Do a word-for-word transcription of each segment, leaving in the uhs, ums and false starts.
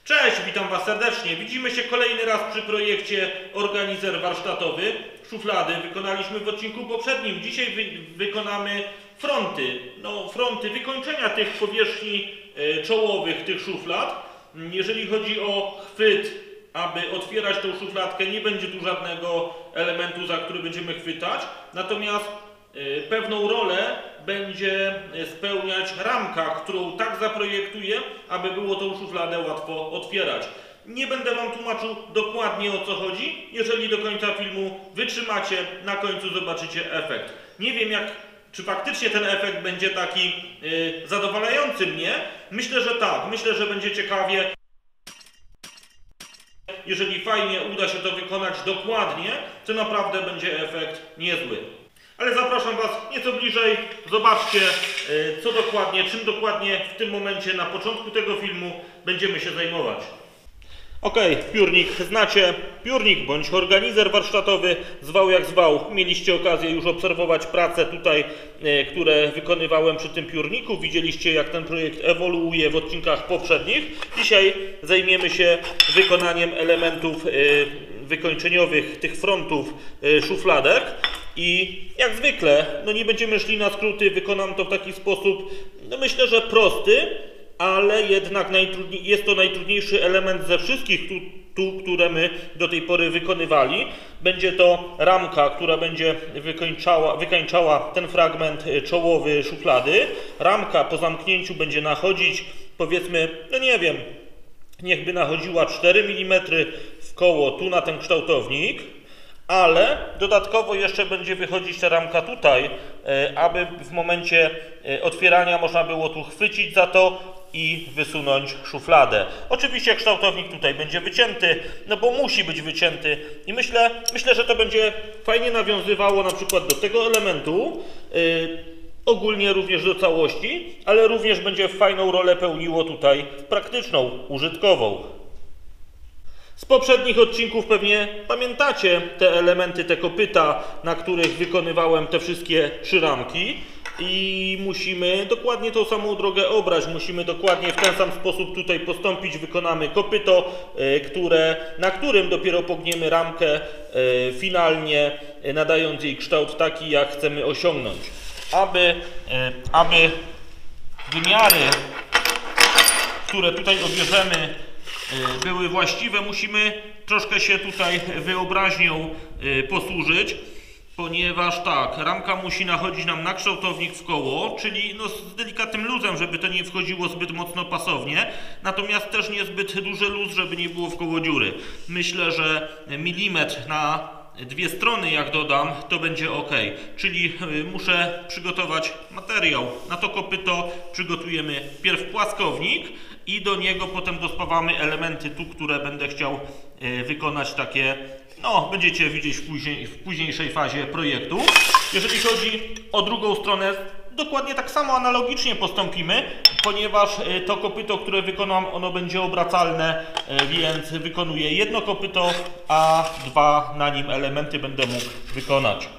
Cześć, witam Was serdecznie. Widzimy się kolejny raz przy projekcie Organizer warsztatowy. Szuflady wykonaliśmy w odcinku poprzednim. Dzisiaj wy wykonamy fronty. No, fronty, wykończenia tych powierzchni e, czołowych tych szuflad. Jeżeli chodzi o chwyt, aby otwierać tą szufladkę, nie będzie tu żadnego elementu, za który będziemy chwytać. Natomiast e, pewną rolę będzie spełniać ramka, którą tak zaprojektuję, aby było tą szufladę łatwo otwierać. Nie będę Wam tłumaczył dokładnie, o co chodzi. Jeżeli do końca filmu wytrzymacie, na końcu zobaczycie efekt. Nie wiem, jak, czy faktycznie ten efekt będzie taki yy, zadowalający mnie. Myślę, że tak. Myślę, że będzie ciekawie. Jeżeli fajnie uda się to wykonać dokładnie, to naprawdę będzie efekt niezły. Ale zapraszam Was nieco bliżej, zobaczcie co dokładnie, czym dokładnie w tym momencie na początku tego filmu będziemy się zajmować. Ok, piórnik znacie, piórnik bądź organizer warsztatowy, zwał jak zwał. Mieliście okazję już obserwować prace tutaj, które wykonywałem przy tym piórniku. Widzieliście, jak ten projekt ewoluuje w odcinkach poprzednich. Dzisiaj zajmiemy się wykonaniem elementów wykończeniowych, tych frontów szufladek. I jak zwykle, no nie będziemy szli na skróty, wykonam to w taki sposób, no myślę, że prosty, ale jednak jest to najtrudniejszy element ze wszystkich tu, tu, które my do tej pory wykonywali. Będzie to ramka, która będzie wykończała, wykańczała ten fragment czołowy szuflady. Ramka po zamknięciu będzie nachodzić, powiedzmy, no nie wiem, niechby nachodziła cztery milimetry w koło tu na ten kształtownik. Ale dodatkowo jeszcze będzie wychodzić ta ramka tutaj, aby w momencie otwierania można było tu chwycić za to i wysunąć szufladę. Oczywiście kształtownik tutaj będzie wycięty, no bo musi być wycięty i myślę, myślę, że to będzie fajnie nawiązywało na przykład do tego elementu, yy, ogólnie również do całości, ale również będzie fajną rolę pełniło tutaj praktyczną, użytkową. Z poprzednich odcinków pewnie pamiętacie te elementy, te kopyta, na których wykonywałem te wszystkie trzy ramki i musimy dokładnie tą samą drogę obrać, musimy dokładnie w ten sam sposób tutaj postąpić. Wykonamy kopyto, które, na którym dopiero pogniemy ramkę finalnie, nadając jej kształt taki, jak chcemy osiągnąć. Aby, aby wymiary, które tutaj obierzemy, były właściwe, musimy troszkę się tutaj wyobraźnią posłużyć, ponieważ tak, ramka musi nachodzić nam na kształtownik w koło, czyli no z delikatnym luzem, żeby to nie wchodziło zbyt mocno pasownie, natomiast też nie zbyt duży luz, żeby nie było w koło dziury. Myślę, że milimetr na dwie strony, jak dodam, to będzie ok. Czyli muszę przygotować materiał. Na to kopyto przygotujemy pierw płaskownik i do niego potem dospawamy elementy tu, które będę chciał wykonać takie, no będziecie widzieć w, później, w późniejszej fazie projektu. Jeżeli chodzi o drugą stronę, dokładnie tak samo analogicznie postąpimy, ponieważ to kopyto, które wykonam, ono będzie obracalne, więc wykonuję jedno kopyto, a dwa na nim elementy będę mógł wykonać.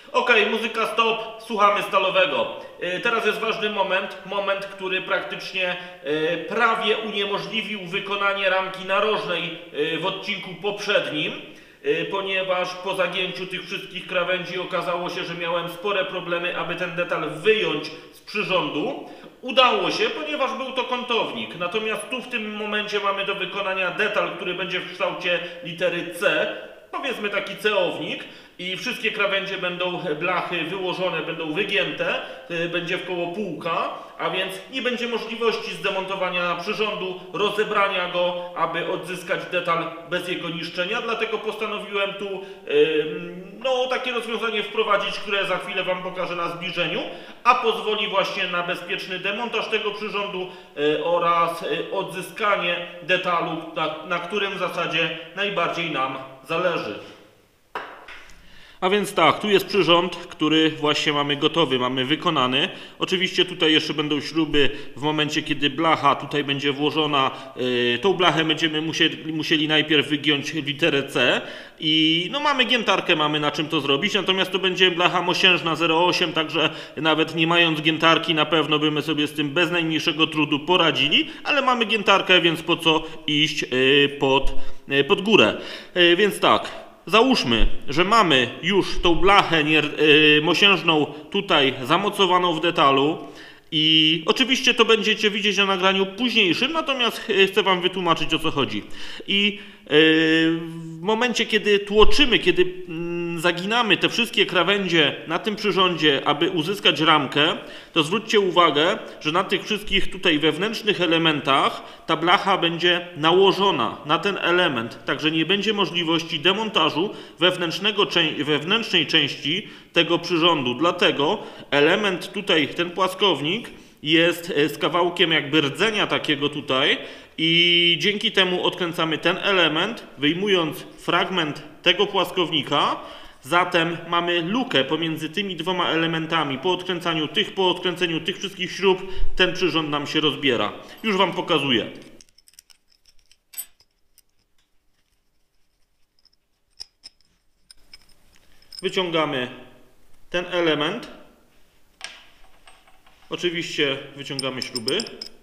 Ok, muzyka stop, słuchamy stalowego. Teraz jest ważny moment, moment, który praktycznie prawie uniemożliwił wykonanie ramki narożnej w odcinku poprzednim, ponieważ po zagięciu tych wszystkich krawędzi okazało się, że miałem spore problemy, aby ten detal wyjąć z przyrządu. Udało się, ponieważ był to kątownik. Natomiast tu w tym momencie mamy do wykonania detal, który będzie w kształcie litery C. Powiedzmy taki ceownik i wszystkie krawędzie będą, blachy wyłożone, będą wygięte, będzie wkoło półka, a więc nie będzie możliwości zdemontowania przyrządu, rozebrania go, aby odzyskać detal bez jego niszczenia, dlatego postanowiłem tu yy, no, takie rozwiązanie wprowadzić, które za chwilę Wam pokażę na zbliżeniu, a pozwoli właśnie na bezpieczny demontaż tego przyrządu yy, oraz yy, odzyskanie detalu, na, na którym w zasadzie najbardziej nam zależy. A więc tak, tu jest przyrząd, który właśnie mamy gotowy, mamy wykonany. Oczywiście tutaj jeszcze będą śruby w momencie, kiedy blacha tutaj będzie włożona. Yy, tą blachę będziemy musieli, musieli najpierw wygiąć literę C. I no mamy giętarkę, mamy na czym to zrobić, natomiast to będzie blacha mosiężna zero przecinek osiem, także nawet nie mając giętarki na pewno byśmy sobie z tym bez najmniejszego trudu poradzili, ale mamy giętarkę, więc po co iść yy, pod, yy, pod górę. Yy, więc tak. Załóżmy, że mamy już tą blachę yy, mosiężną tutaj zamocowaną w detalu i oczywiście to będziecie widzieć na nagraniu późniejszym, natomiast chcę Wam wytłumaczyć, o co chodzi. I yy, w momencie, kiedy tłoczymy, kiedy yy, zaginamy te wszystkie krawędzie na tym przyrządzie, aby uzyskać ramkę, to zwróćcie uwagę, że na tych wszystkich tutaj wewnętrznych elementach ta blacha będzie nałożona na ten element, także nie będzie możliwości demontażu wewnętrznego, wewnętrznej części tego przyrządu. Dlatego element tutaj, ten płaskownik, jest z kawałkiem jakby rdzenia takiego tutaj i dzięki temu odkręcamy ten element, wyjmując fragment tego płaskownika. Zatem mamy lukę pomiędzy tymi dwoma elementami. Po odkręcaniu tych, po odkręceniu tych wszystkich śrub ten przyrząd nam się rozbiera. Już Wam pokazuję. Wyciągamy ten element. Oczywiście wyciągamy śruby.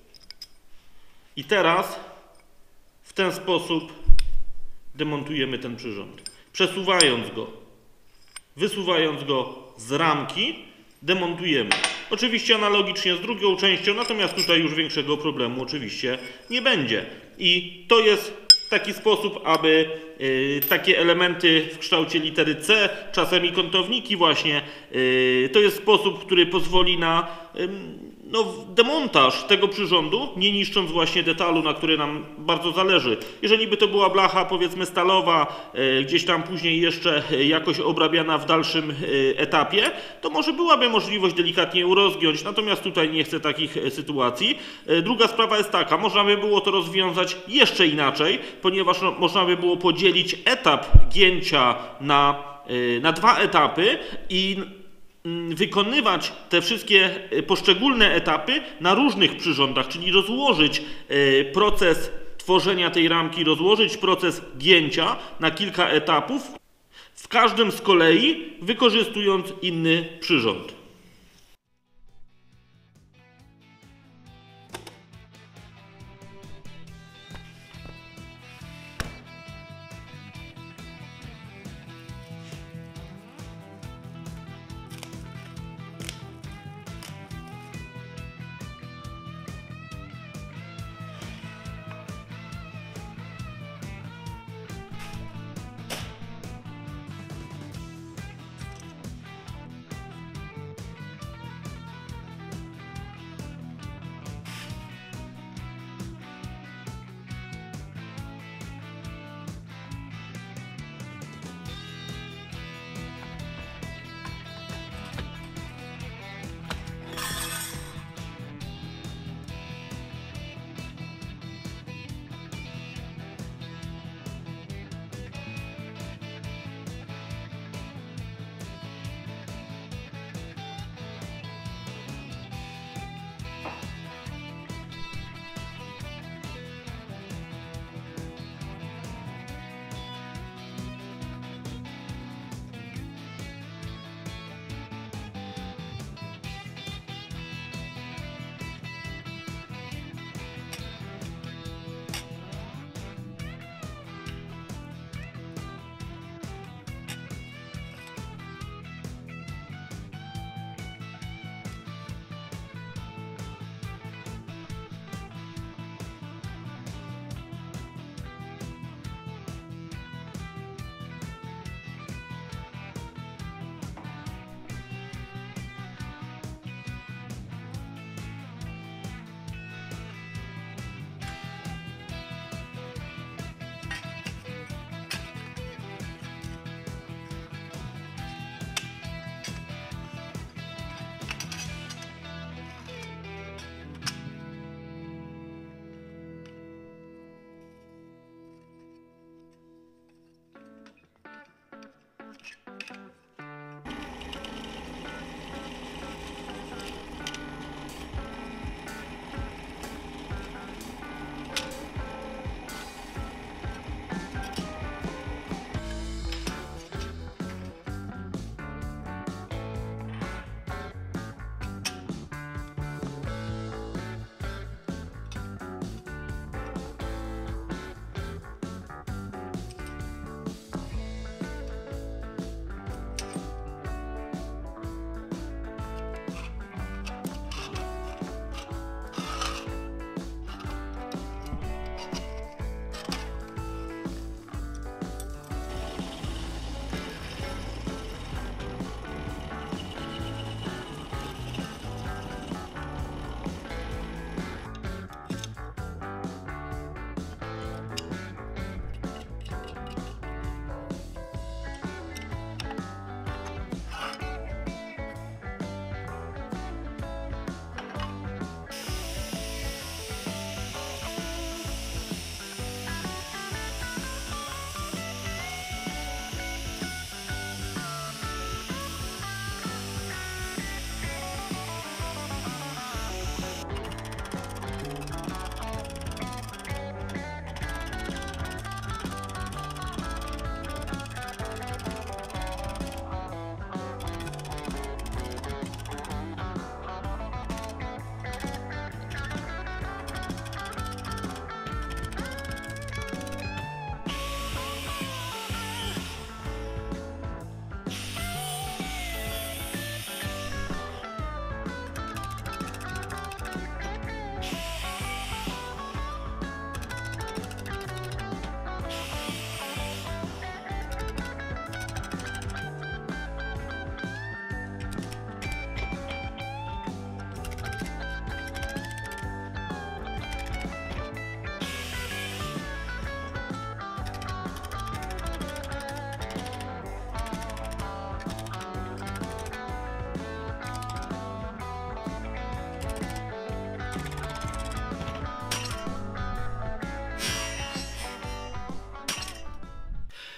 I teraz w ten sposób demontujemy ten przyrząd. Przesuwając go. Wysuwając go z ramki, demontujemy. Oczywiście analogicznie z drugą częścią, natomiast tutaj już większego problemu oczywiście nie będzie. I to jest taki sposób, aby y, takie elementy w kształcie litery C, czasem i kątowniki właśnie, y, to jest sposób, który pozwoli na y, no, demontaż tego przyrządu, nie niszcząc właśnie detalu, na który nam bardzo zależy. Jeżeli by to była blacha, powiedzmy stalowa, y, gdzieś tam później jeszcze jakoś obrabiana w dalszym y, etapie, to może byłaby możliwość delikatnie ją rozgiąć, natomiast tutaj nie chcę takich y, sytuacji. Y, druga sprawa jest taka, można by było to rozwiązać jeszcze inaczej, ponieważ no, można by było podzielić etap gięcia na, y, na dwa etapy i wykonywać te wszystkie poszczególne etapy na różnych przyrządach, czyli rozłożyć proces tworzenia tej ramki, rozłożyć proces gięcia na kilka etapów, w każdym z kolei wykorzystując inny przyrząd.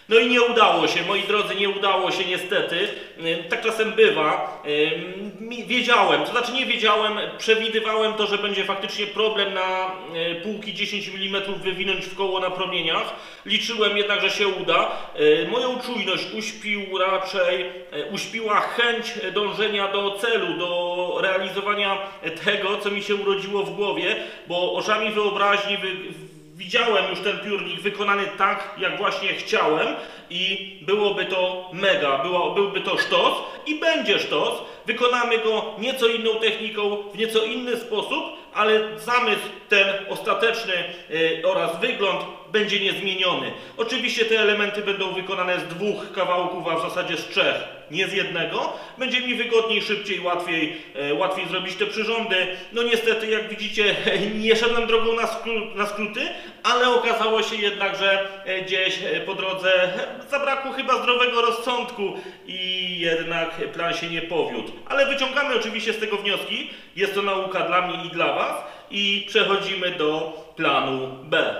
No i nie udało się, moi drodzy, nie udało się niestety. Tak czasem bywa. Wiedziałem, to znaczy nie wiedziałem, przewidywałem to, że będzie faktycznie problem na półki dziesięć milimetrów wywinąć w koło na promieniach. Liczyłem jednak, że się uda. Moją czujność uśpił raczej, uśpiła chęć dążenia do celu, do realizowania tego, co mi się urodziło w głowie, bo oczami wyobraźni wy widziałem już ten piórnik wykonany tak, jak właśnie chciałem i byłoby to mega, było, byłby to sztos i będzie sztos. Wykonamy go nieco inną techniką, w nieco inny sposób, ale zamysł ten ostateczny yy, oraz wygląd będzie niezmieniony. Oczywiście te elementy będą wykonane z dwóch kawałków, a w zasadzie z trzech, nie z jednego. Będzie mi wygodniej, szybciej, łatwiej, e, łatwiej zrobić te przyrządy. No niestety, jak widzicie, nie szedłem drogą na, skró na skróty, ale okazało się jednak, że gdzieś po drodze zabrakło chyba zdrowego rozsądku i jednak plan się nie powiódł. Ale wyciągamy oczywiście z tego wnioski. Jest to nauka dla mnie i dla Was i przechodzimy do planu B.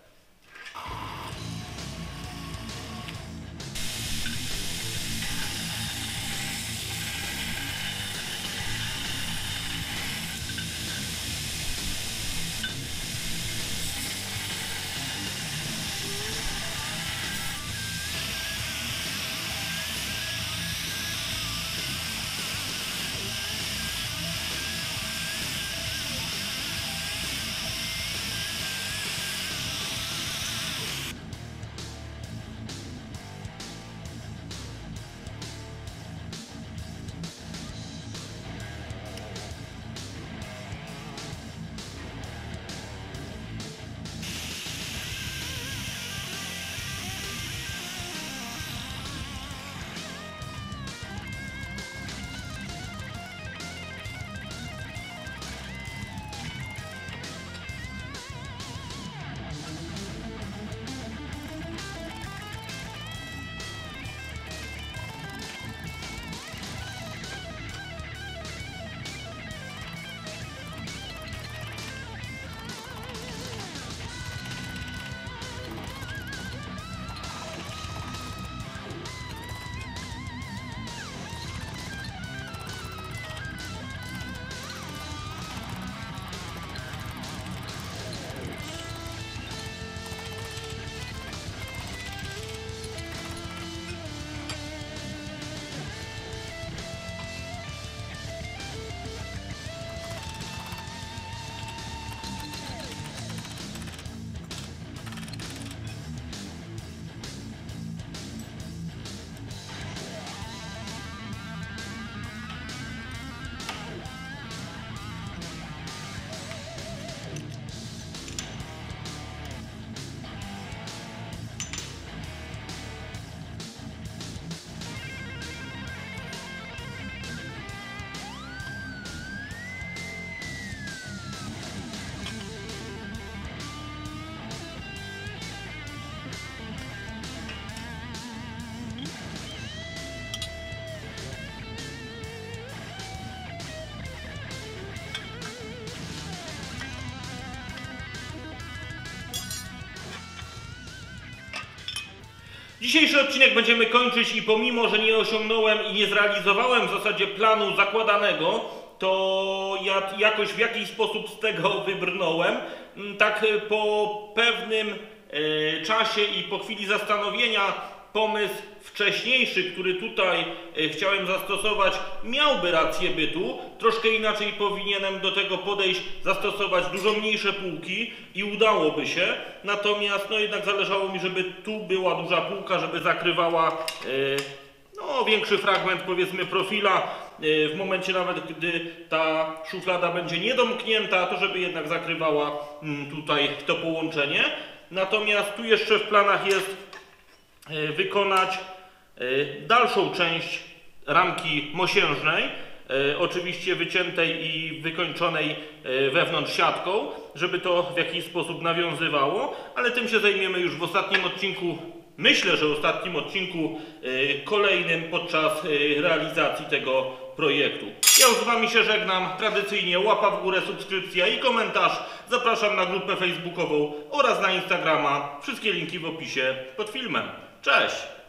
Dzisiejszy odcinek będziemy kończyć i pomimo, że nie osiągnąłem i nie zrealizowałem w zasadzie planu zakładanego, to ja jakoś w jakiś sposób z tego wybrnąłem. Tak po pewnym e, czasie i po chwili zastanowienia pomysł wcześniejszy, który tutaj e, chciałem zastosować, miałby rację bytu. Troszkę inaczej powinienem do tego podejść, zastosować dużo mniejsze półki i udałoby się. Natomiast no jednak zależało mi, żeby tu była duża półka, żeby zakrywała e, no, większy fragment, powiedzmy, profila. E, w momencie nawet, gdy ta szuflada będzie niedomknięta, to żeby jednak zakrywała m, tutaj to połączenie. Natomiast tu jeszcze w planach jest e, wykonać dalszą część ramki mosiężnej, e, oczywiście wyciętej i wykończonej e, wewnątrz siatką, żeby to w jakiś sposób nawiązywało, ale tym się zajmiemy już w ostatnim odcinku, myślę, że w ostatnim odcinku e, kolejnym podczas e, realizacji tego projektu. Ja już z Wami się żegnam, tradycyjnie łapa w górę, subskrypcja i komentarz. Zapraszam na grupę facebookową oraz na Instagrama, wszystkie linki w opisie pod filmem. Cześć!